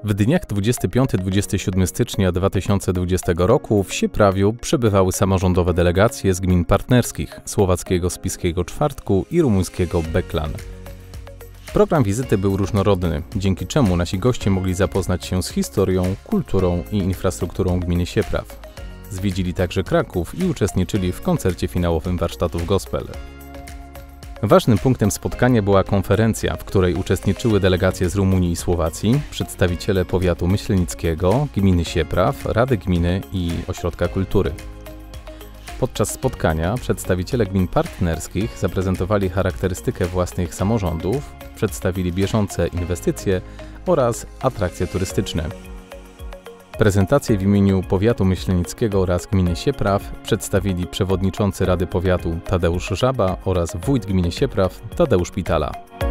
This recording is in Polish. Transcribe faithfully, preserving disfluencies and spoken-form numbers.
W dniach dwudziestego piątego do dwudziestego siódmego stycznia dwa tysiące dwudziestego roku w Sieprawiu przebywały samorządowe delegacje z gmin partnerskich słowackiego Spiskiego Czwartku i rumuńskiego Beklan. Program wizyty był różnorodny, dzięki czemu nasi goście mogli zapoznać się z historią, kulturą i infrastrukturą gminy Siepraw. Zwiedzili także Kraków i uczestniczyli w koncercie finałowym warsztatów gospel. Ważnym punktem spotkania była konferencja, w której uczestniczyły delegacje z Rumunii i Słowacji, przedstawiciele powiatu myślenickiego, gminy Siepraw, Rady Gminy i Ośrodka Kultury. Podczas spotkania przedstawiciele gmin partnerskich zaprezentowali charakterystykę własnych samorządów, przedstawili bieżące inwestycje oraz atrakcje turystyczne. Prezentację w imieniu powiatu myślenickiego oraz gminy Siepraw przedstawili przewodniczący Rady Powiatu Tadeusz Żaba oraz wójt gminy Siepraw Tadeusz Pitala.